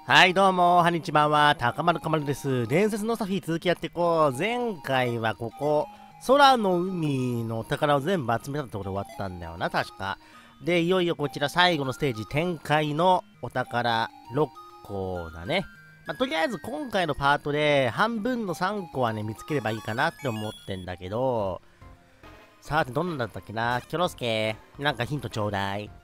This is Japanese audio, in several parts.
はいどうも、はにちばんは、たかまるかまるです。伝説のサフィー続きやっていこう。前回はここ、空の海のお宝を全部集めたところで終わったんだよな、確か。で、いよいよこちら最後のステージ、展開のお宝6個だね。とりあえず今回のパートで、半分の3個はね、見つければいいかなって思ってんだけど、さて、どんなんだったっけな。キョロスケ、なんかヒントちょうだい。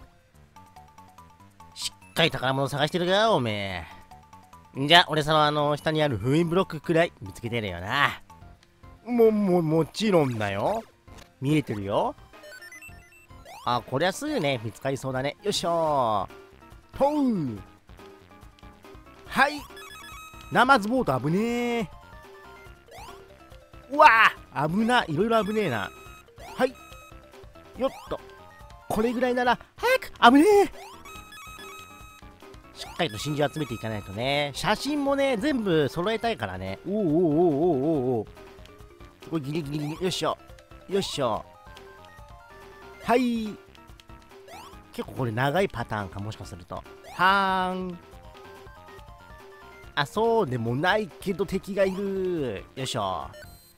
しっかり宝物探してるか、おめえ。じゃあ、俺様下にある封印ブロックくらい見つけてるよな。もちろんだよ。見えてるよ。あ、こりゃすぐね、見つかりそうだね。よいしょー。とう。はい。ナマズボート危ねえ。うわあ危な。いろいろ危ねえな。はい。よっと。これぐらいなら、早く危ねえ。しっかりと真珠集めていかないとね。写真もね、全部揃えたいからね。おおおおおおお。すごいギリギリギリ。よいしょ。よいしょ。はい。結構これ長いパターンか、もしかすると。はーん。あ、そうでもないけど敵がいる。よいしょ。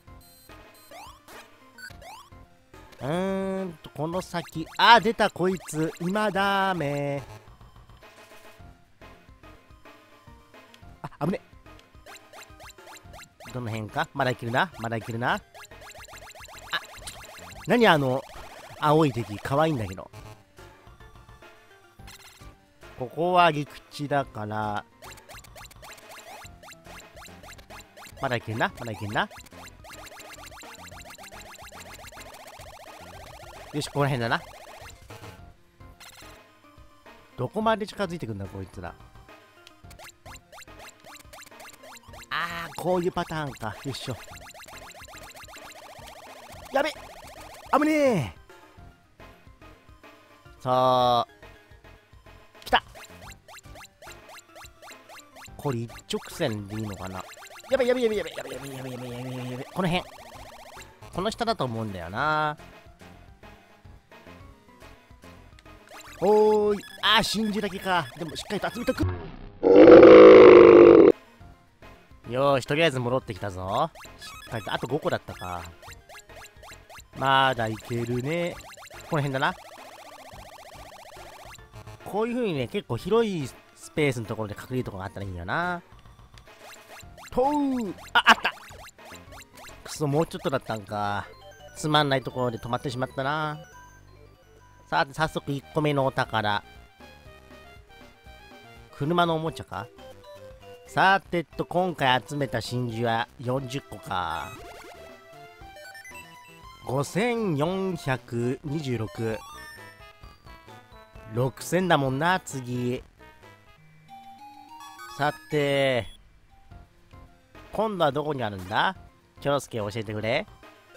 この先。あ、出たこいつ。今だめ。あ、危ね。どの辺かまだいけるな。まだいけるな。あ、何青い敵。可愛いんだけど。ここは陸地だから。まだいけるな。まだいけるな。よし、ここら辺だな。どこまで近づいてくんだ、こいつら。こういうパターンか。よいしょ。やべ危ねえ。さあ。来た。これ一直線でいいのかな。やべやべやべやべやべやべやべやべやべやべやべ。この辺。この下だと思うんだよな。おーい。真珠だけか。でもしっかりと集めとく。よーし、とりあえず戻ってきたぞ。しっかりと、あと5個だったか。まだいけるね。この辺だな。こういう風にね、結構広いスペースのところで隠れるところがあったらいいんだよな。とうあったくそ、もうちょっとだったんか。つまんないところで止まってしまったな。さて、早速1個目のお宝。車のおもちゃか。さて今回集めた真珠は40個か。5426。6000だもんな、次。さて、今度はどこにあるんだ？キョロスケ教えてくれ。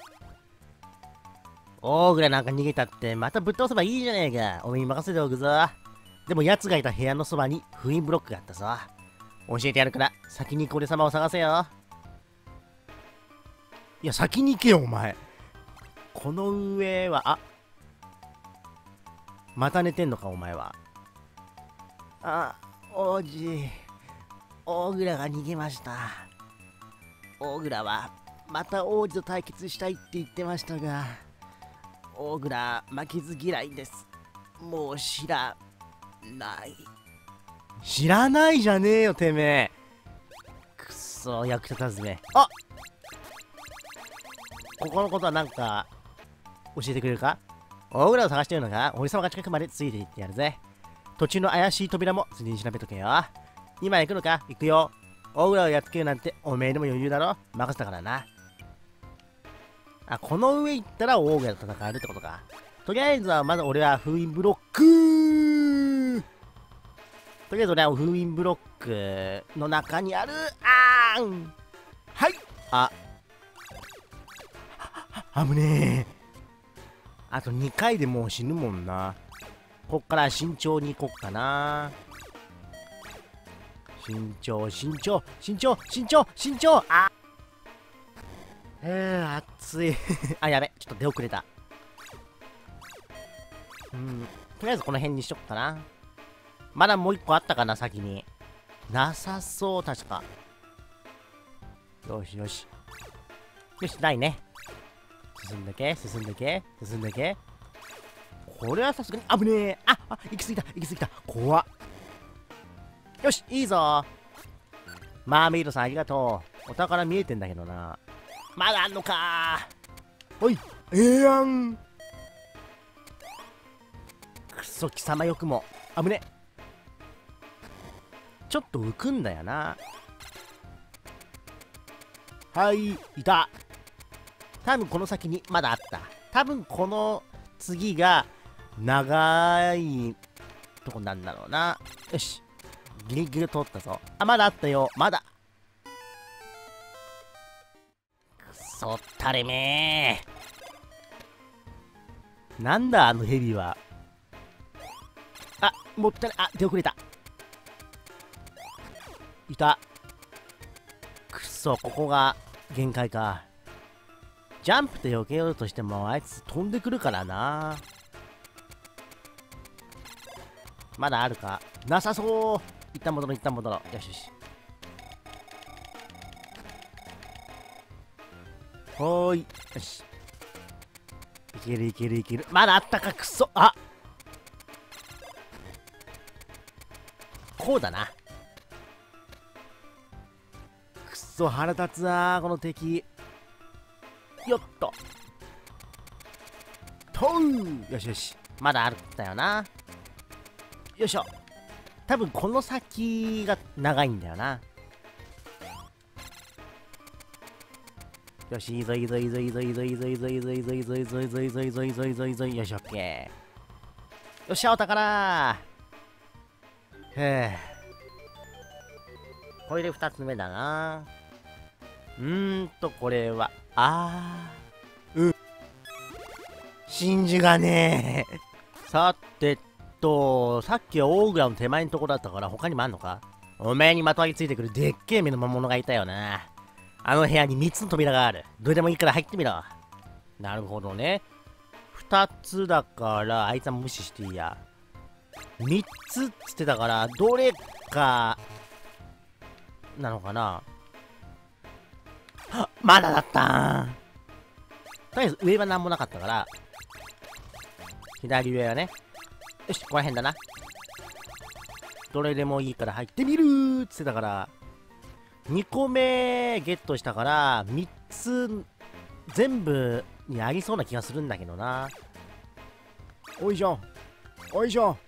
オーグラなんか逃げたって、またぶっ倒せばいいじゃねえか。おめえに任せておくぞ。でも奴がいた部屋のそばに封印ブロックがあったぞ。教えてやるから、先に俺様を探せよ。いや、先に行けよ、お前。この上は、また寝てんのか、お前は。王子。オーグラが逃げました。オーグラは、また王子と対決したいって言ってましたが、オーグラ、負けず嫌いです。もう知らない。知らないじゃねえよ、てめえ。くっそ、役立たずめ。ここのことはなんか、教えてくれるか？オーグラを探してるのか？俺様が近くまでついていってやるぜ。途中の怪しい扉もすでに調べとけよ。今行くのか？行くよ。オーグラをやっつけるなんておめえでも余裕だろ？任せたからな。この上行ったらオーグラと戦えるってことか。とりあえずはまだ俺は封印ブロック。とりあえず俺は封印ブロックの中にある。はい。危ねえ。あと2回でもう死ぬもんな。こっから慎重に行こっかな。慎重。熱い。やべ。ちょっと出遅れた。とりあえずこの辺にしとくかな。まだもう1個あったかな、先に。 なさそう、確か。よしよし。よし、ないね。進んでけ、進んでけ、進んでけ。これはさすがに危ねえ。行き過ぎた、行き過ぎた。怖っ。よし、いいぞ。マーメイドさんありがとう。お宝見えてんだけどな。まだあんのかー。おい、やん。くそ、貴様よくも。危ね。ちょっと浮くんだよな。はい、いた。多分この先にまだあった。多分この次が長いとこなんだろうな。よし。ギリギリ通ったぞ。まだあったよ。まだ。くそったれめー。なんだあのヘビは。もったいない。出遅れた。いた。くそ、ここが限界か。ジャンプで避けようとしてもあいつ飛んでくるからな。まだあるか。なさそう。一旦戻ろう、一旦戻ろう。よしよし。ほーい。よし。いけるいけるいける。まだあったか。くそ。こうだな。くそ、腹立つなこの敵。よっと。とう。よしよし。まだあったよな。よいしょ。多分この先が長いんだよな。よし、いいぞいいぞいいぞいいぞいいぞいいぞいいぞいいぞいいぞいいぞいいぞいいぞいいぞいいぞいいぞいいぞいいぞいいぞ。よし、オッケー。よっしゃ、お宝ー。へえ。これで2つ目だな。これは、真珠がねえ。さてさっきはオーグラの手前のところだったから他にもあんのか。お前にまとわりついてくるでっけえ目の魔物がいたよな。あの部屋に3つの扉がある。どれでもいいから入ってみろ。なるほどね。2つだからあいつは無視していいや。3つっつってたからどれかなのかな。まだだったーん。とりあえず上は何もなかったから左上はね。よし、ここら辺だな。どれでもいいから入ってみるーっつってたから2個目ゲットしたから3つ全部にありそうな気がするんだけどな。おいしょおいしょ。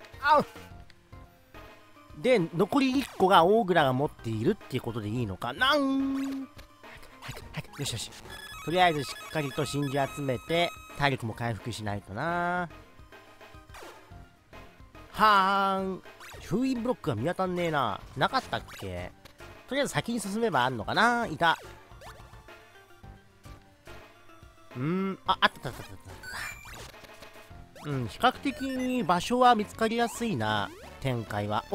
で残り1個がオーグラが持っているっていうことでいいのかな。よしよし。とりあえずしっかりと真珠集めて体力も回復しないとな。はーん。封印ブロックが見当たんねえな。なかったっけ。とりあえず先に進めばあんのかな。いた。あったあったあったあった。比較的場所は見つかりやすいな。展開は。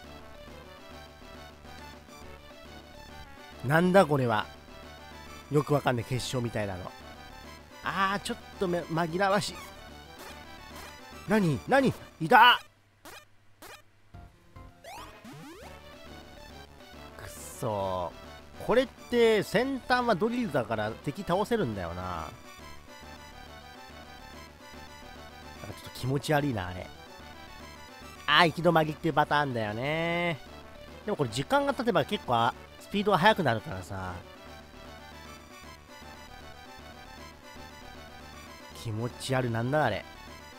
なんだこれは。よくわかんない結晶みたいなの。ちょっと紛らわしい。何いた。くそー。これって先端はドリルだから敵倒せるんだよな。なんかちょっと気持ち悪いなあれ。行き止まりっていうパターンだよね。でもこれ時間が経てば結構スピードが速くなるからさ。気持ち悪い。なんだあれ。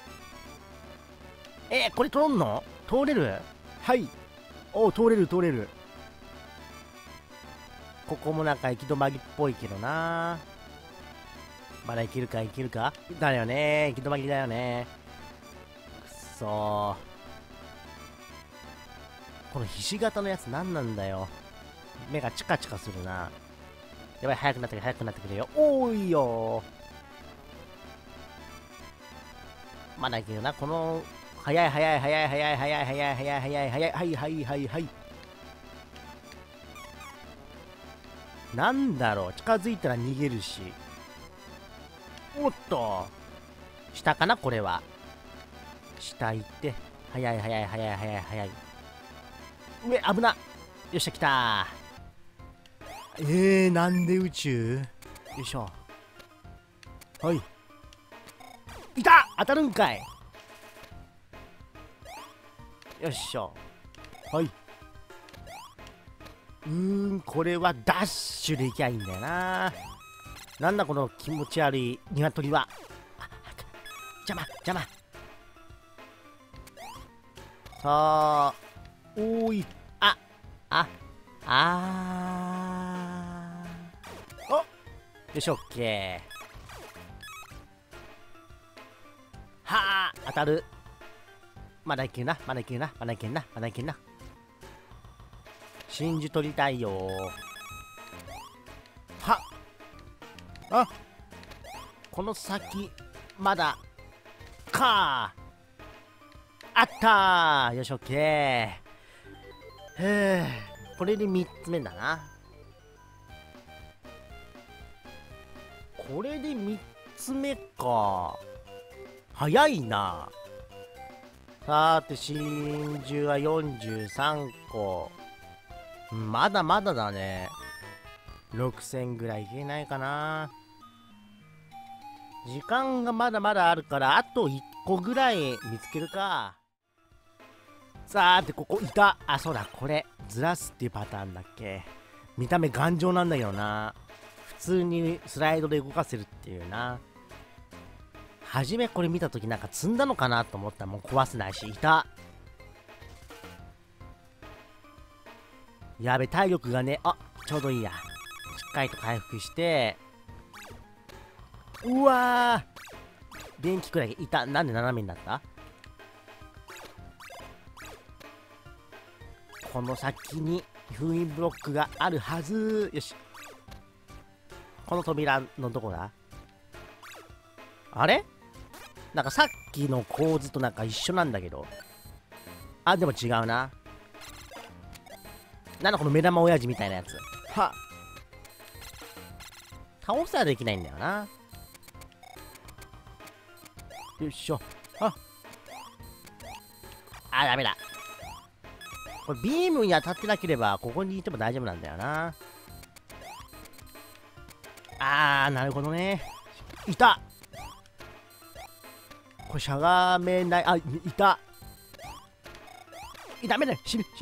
これ通んの？通れる？はい。通れる。ここもなんか行き止まりっぽいけどな。まだ行けるかだよね。行き止まりだよね。くそー。このひし形のやつ何なんだよ。目がチカチカするな。やばい、早くなってくれよ。多いよー。まだいけるな。この早い。なんだろう。近づいたら逃げるし。おっと。下かなこれは。下行って。早い。上、危な。 よっしゃ来た。なんで宇宙？よいしょ。はい、いた。当たるんかい。よっしょ。はい。これはダッシュでいきゃいいんだよな。なんだこの気持ち悪い鶏は。邪魔。さあ、おーい。お、よし、オッケー。はあ、当たる。まだいけるな。真珠取りたいよ。はっ、この先まだか。あったー。よし、オッケー。これで3つ目だな。これで3つ目か。早いな。さて、真珠は43個。まだまだだね。6000ぐらいいけないかな。時間がまだまだあるから、あと1個ぐらい見つけるか。さーて、ここいた。そうだ、これずらすっていうパターンだっけ。見た目頑丈なんだけどな。普通にスライドで動かせるっていうな。初めこれ見たときなんか積んだのかなと思ったらもう壊せないし。いた。やべ、体力がね。ちょうどいいや。しっかりと回復して、うわー、電気くらいいた。なんで斜めになった？この先に封印ブロックがあるはず。よし、この扉のどこだ？あれ？なんかさっきの構図となんか一緒なんだけど。でも違うな。なんだこの目玉親父みたいなやつ。倒せはできないんだよな。よいしょ。ダメだ。これビームに当たってなければここにいても大丈夫なんだよな。なるほどね。いた。これしゃがめない。いた。ダメだよ。死ぬ。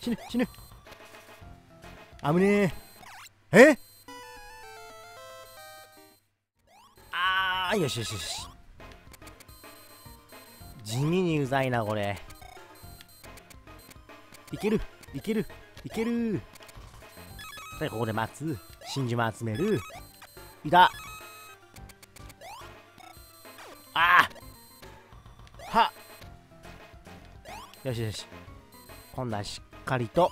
危ねえ。よし。地味にうざいなこれ。いける。で、ここで待つ。真珠も集める。いた。よし。今度はしっかりと。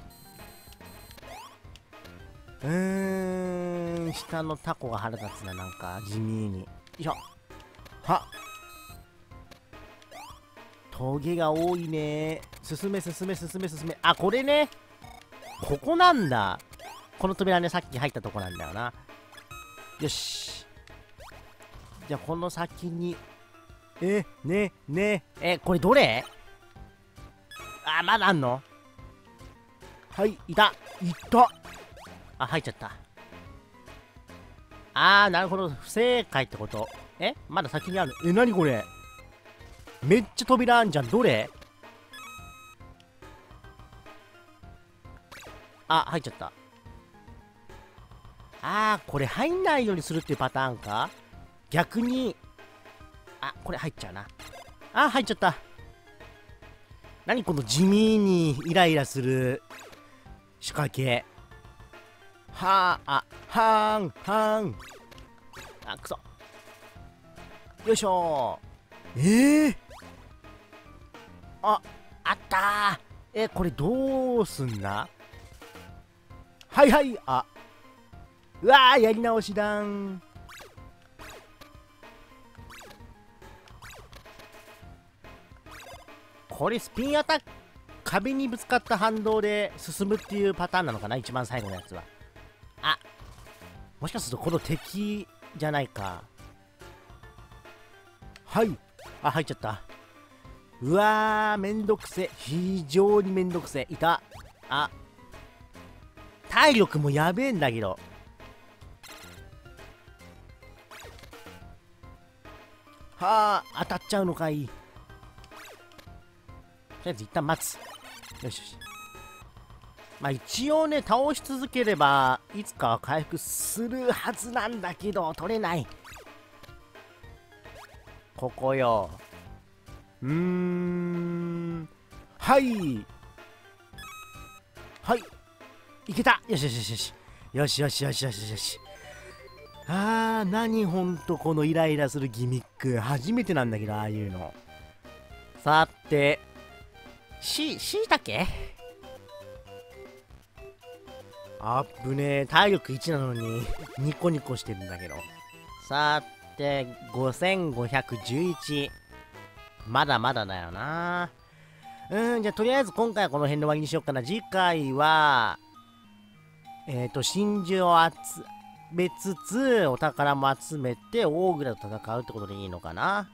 下のタコが腹立つな、なんか地味に。よいしょ。トゲが多いね。進め。これね。ここなんだ。この扉ね、さっき入ったとこなんだよな。よし。じゃあこの先に。これどれ？まだあんの？はい、いた。入っちゃった。なるほど。不正解ってこと。まだ先にある。なにこれ。めっちゃ扉あんじゃん。どれ？入っちゃった。これ入んないようにするっていうパターンか？逆に。これ入っちゃうな。入っちゃった。何この地味にイライラする仕掛け。くそ。よいしょ。あったー。これどうすんだ？はい。うわー、やり直しだん。これスピンアタック、壁にぶつかった反動で進むっていうパターンなのかな、一番最後のやつは。もしかするとこの敵じゃないか。入っちゃった。うわー、めんどくせ。非常にめんどくせ。いた。 体力もやべえんだけど。はあ、当たっちゃうのかい。とりあえず一旦待つ。よしよし。まあ一応ね、倒し続ければいつかは回復するはずなんだけど、取れない。ここよ。はいはい、いけた。よしよしよしよしよしよしよしよしよし。何ほんとこのイライラするギミック初めてなんだけど、ああいうの。さて、しいたけ。あっぶねえ、体力1なのにニコニコしてるんだけど。さて、5511。まだまだだよな。じゃあとりあえず今回はこの辺で終わりにしようかな。次回は、真珠を集めつつ、お宝も集めて、オーグラと戦うってことでいいのかな。